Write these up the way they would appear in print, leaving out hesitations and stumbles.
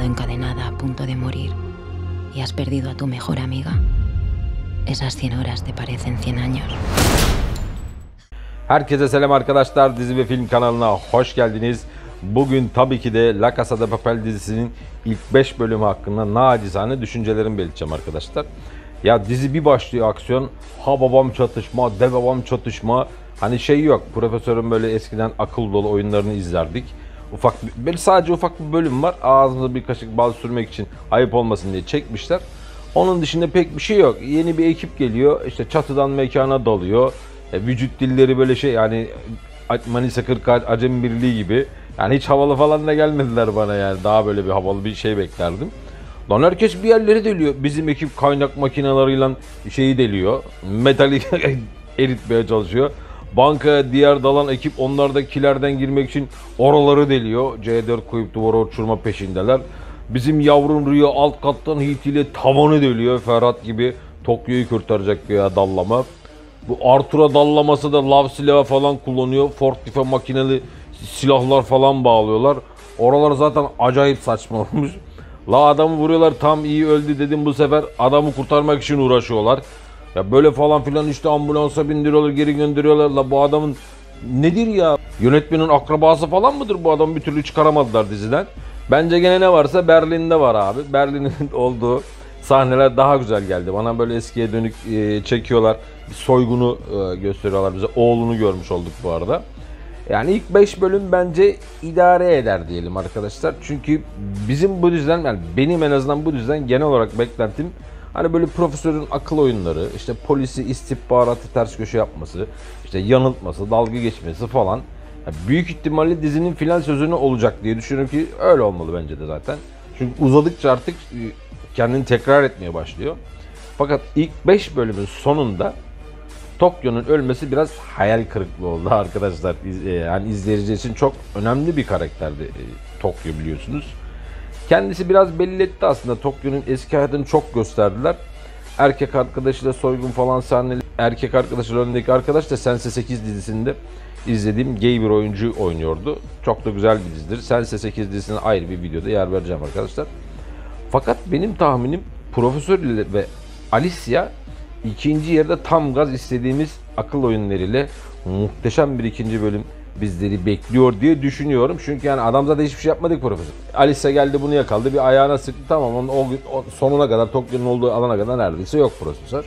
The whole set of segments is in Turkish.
encadenada a punto de morir y has perdido a tu mejor amiga, esas 100 horas te parecen 100 años. Herkese selam arkadaşlar, dizi ve film kanalına hoş geldiniz. Bugün tabii ki de La Casa de Papel dizisinin ilk 5 bölümü hakkında nacizane düşüncelerimi belirteceğim arkadaşlar. Ya dizi bir başlıyor aksiyon, ha babam çatışma, de babam çatışma. Hani şey yok, profesörün böyle eskiden akıl dolu oyunlarını izlerdik. Böyle sadece ufak bir bölüm var, ağzımıza bir kaşık bal sürmek için ayıp olmasın diye çekmişler. Onun dışında pek bir şey yok. Yeni bir ekip geliyor, işte çatıdan mekana dalıyor. Vücut dilleri böyle şey, yani Manisa 40 Acemi Birliği gibi. Yani hiç havalı falan da gelmediler bana yani. Daha böyle bir havalı bir şey beklerdim. Lan herkes bir yerleri deliyor. Bizim ekip kaynak makinalarıyla şeyi deliyor. Metali eritmeye çalışıyor. Bankaya diğer dalan ekip onlardakilerden girmek için oraları deliyor. C4 koyup duvara uçurma peşindeler. Bizim yavrun Rio alt kattan hitiyle tavanı deliyor. Ferhat gibi Tokyo'yu kurtaracak ya dallama. Bu Arthur'a dallaması da lav silahı falan kullanıyor. Forklift'e makineli silahlar falan bağlıyorlar. Oralar zaten acayip saçma olmuş. La adamı vuruyorlar, tam iyi öldü dedim, bu sefer adamı kurtarmak için uğraşıyorlar. Ya böyle falan filan, işte ambulansa bindiriyorlar, geri gönderiyorlar. La bu adamın nedir ya? Yönetmenin akrabası falan mıdır bu, adamı bir türlü çıkaramadılar diziden. Bence gene ne varsa Berlin'de var abi. Berlin'in olduğu sahneler daha güzel geldi. Bana böyle eskiye dönük çekiyorlar. Bir soygunu gösteriyorlar bize. Oğlunu görmüş olduk bu arada. Yani ilk 5 bölüm bence idare eder diyelim arkadaşlar. Çünkü bizim bu diziden, yani benim en azından bu diziden genel olarak beklentim hani böyle profesörün akıl oyunları, işte polisi istihbaratı ters köşe yapması, işte yanıltması, dalga geçmesi falan. Yani büyük ihtimalle dizinin final sözünü olacak diye düşünüyorum ki öyle olmalı bence de zaten. Çünkü uzadıkça artık kendini tekrar etmeye başlıyor. Fakat ilk 5 bölümün sonunda Tokyo'nun ölmesi biraz hayal kırıklığı oldu arkadaşlar. Yani izleyici için çok önemli bir karakterdi Tokyo, biliyorsunuz. Kendisi biraz belli etti aslında. Tokyo'nun eski hayatını çok gösterdiler. Erkek arkadaşıyla soygun falan sahneleri. Erkek arkadaşıyla önündeki arkadaş da Sense8 dizisinde izlediğim gay bir oyuncu oynuyordu. Çok da güzel bir dizidir. Sense8 dizisine ayrı bir videoda yer vereceğim arkadaşlar. Fakat benim tahminim Profesör ve Alicia İkinci yarıda tam gaz istediğimiz akıl oyunlarıyla muhteşem bir ikinci bölüm bizleri bekliyor diye düşünüyorum. Çünkü yani adam zaten hiçbir şey yapmadık profesör. Alice geldi, bunu yakaladı, bir ayağına sıktı, tamam, onun o sonuna kadar, Tokyo'nun olduğu alana kadar neredeyse yok profesör.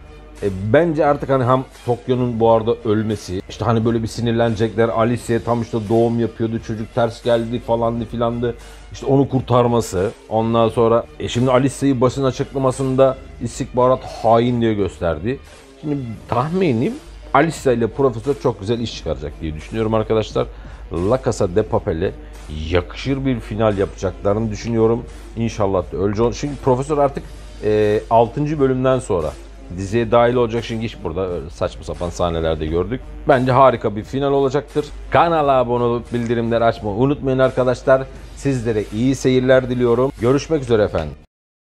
Bence artık hani hem Tokyo'nun bu arada ölmesi, işte hani böyle bir sinirlenecekler, Alice'ye tam işte doğum yapıyordu, çocuk ters geldi falandı filandı, işte onu kurtarması, ondan sonra şimdi Alice'yi basın açıklamasında istihbarat hain diye gösterdi. Şimdi tahminim Alice ile profesör çok güzel iş çıkaracak diye düşünüyorum arkadaşlar. La Casa de Papel'e yakışır bir final yapacaklarını düşünüyorum. İnşallah da öyle olur. Çünkü profesör artık 6. bölümden sonra diziye dahil olacak, çünkü iş burada saçma sapan sahnelerde gördük. Bence harika bir final olacaktır. Kanala abone olup bildirimleri açmayı unutmayın arkadaşlar. Sizlere iyi seyirler diliyorum. Görüşmek üzere efendim.